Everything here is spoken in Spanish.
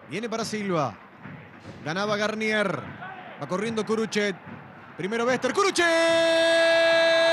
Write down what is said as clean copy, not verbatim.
Viene para Silva. Ganaba Garnier. Va corriendo Kuruchet. Primero Bester. ¡Kuruchet!